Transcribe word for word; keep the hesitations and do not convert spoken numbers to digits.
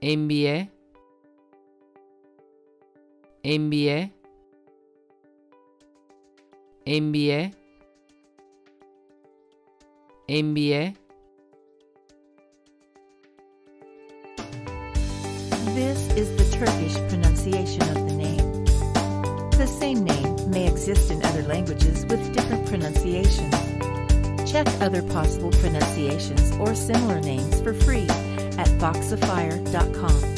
envié, envié, envié, envié. This is the Turkish pronunciation of the name. The same name may exist in other languages with different pronunciations. Check other possible pronunciations or similar names for free at foxafire dot com.